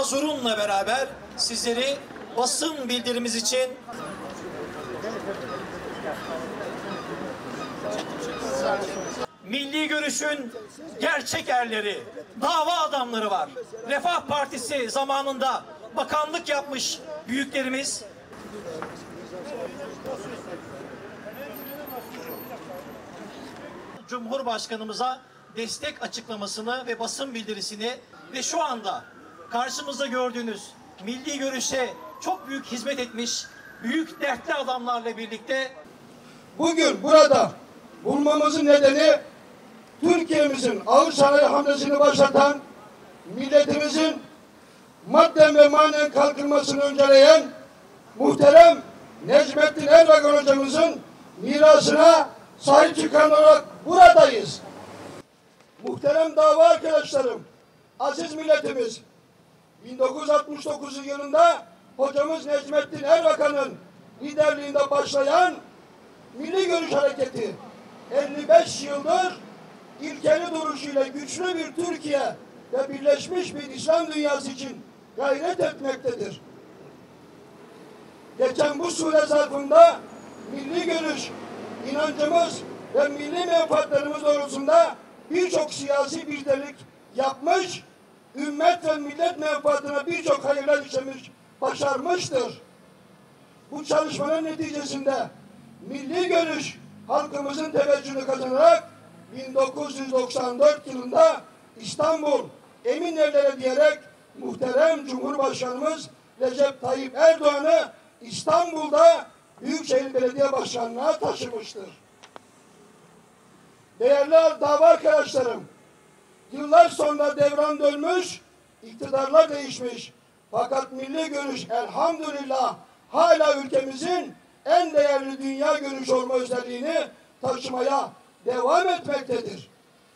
Mazurun'la beraber sizleri basın bildirimiz için Milli Görüş'ün gerçek erleri, dava adamları var. Refah Partisi zamanında bakanlık yapmış büyüklerimiz. Cumhurbaşkanımıza destek açıklamasını ve basın bildirisini ve şu anda karşımızda gördüğünüz Milli Görüş'e çok büyük hizmet etmiş büyük dertli adamlarla birlikte bugün burada bulmamızın nedeni Türkiye'mizin ağır sanayi hamlesini başlatan, milletimizin madden ve manen kalkınmasını önceleyen muhterem Necmettin Erbakan hocamızın mirasına sahip çıkan olarak buradayız. Muhterem dava arkadaşlarım, aziz milletimiz, 1969 yılında hocamız Necmettin Erbakan'ın liderliğinde başlayan Milli Görüş Hareketi 55 yıldır ilkeli duruşuyla güçlü bir Türkiye ve birleşmiş bir İslam dünyası için gayret etmektedir. Geçen bu süre zarfında milli görüş, inancımız ve milli menfaatlerimiz doğrultusunda birçok siyasi birlik yapmış, ümmet ve millet menfaatine birçok hayırlar işlemiş, başarmıştır. Bu çalışmanın neticesinde milli görüş halkımızın teveccühünü kazanarak 1994 yılında İstanbul Eminevlere diyerek muhterem Cumhurbaşkanımız Recep Tayyip Erdoğan'ı İstanbul'da Büyükşehir Belediye Başkanlığı'na taşımıştır. Değerli dava arkadaşlarım, yıllar sonra devran dönmüş, iktidarlar değişmiş. Fakat milli görüş elhamdülillah hala ülkemizin en değerli dünya görüşü olma özelliğini taşımaya devam etmektedir.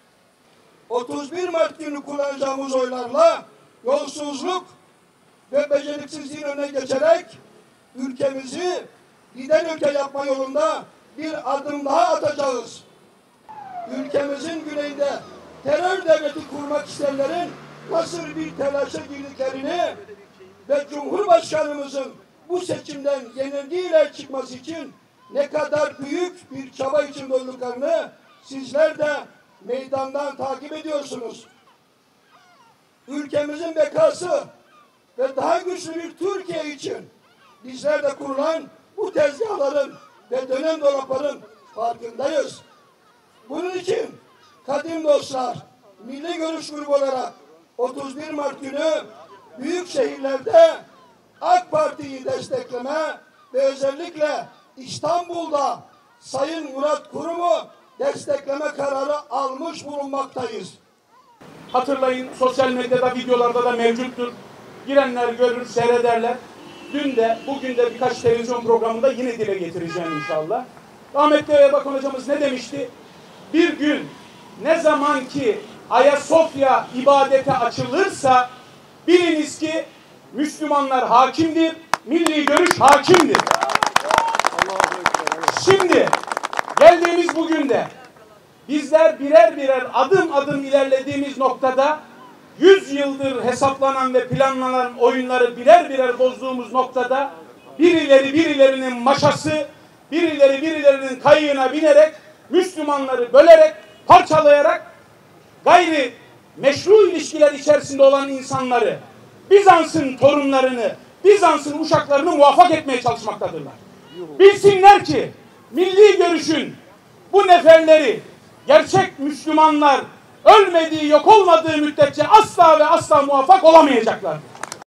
31 Mart günü kullanacağımız oylarla yolsuzluk ve beceriksizliğin önüne geçerek ülkemizi lider ülke yapma yolunda bir adım daha atacağız. Ülkemizin güneyinde terör devleti kurmak isteyenlerin nasıl bir telaşa girdiklerini ve Cumhurbaşkanımızın bu seçimden yenilgiyle çıkması için ne kadar büyük bir çaba içinde olduklarını sizler de meydandan takip ediyorsunuz. Ülkemizin bekası ve daha güçlü bir Türkiye için bizler de kurulan bu tezgahların ve dönem dolapların farkındayız. Bunun için kadim dostlar, Milli Görüş Grubu olarak 31 Mart günü büyük şehirlerde AK Parti'yi destekleme ve özellikle İstanbul'da Sayın Murat Kurum'u destekleme kararı almış bulunmaktayız. Hatırlayın, sosyal medyada, videolarda da mevcuttur. Girenler görür, seyrederler. Dün de, bugün de birkaç televizyon programında yine dile getireceğim inşallah. Rahmetli Erbakan hocamız ne demişti? Bir gün ne zaman ki Ayasofya ibadete açılırsa biliniz ki Müslümanlar hakimdir, milli görüş hakimdir. Şimdi geldiğimiz bugün de bizler birer birer adım adım ilerlediğimiz noktada 100 yıldır hesaplanan ve planlanan oyunları birer birer bozduğumuz noktada birilerinin maşası, birilerinin kayığına binerek Müslümanları bölerek, parçalayarak gayri meşru ilişkiler içerisinde olan insanları, Bizans'ın torunlarını, Bizans'ın uşaklarını muvaffak etmeye çalışmaktadırlar. Bilsinler ki milli görüşün bu neferleri gerçek Müslümanlar ölmediği, yok olmadığı müddetçe asla ve asla muvaffak olamayacaklardır.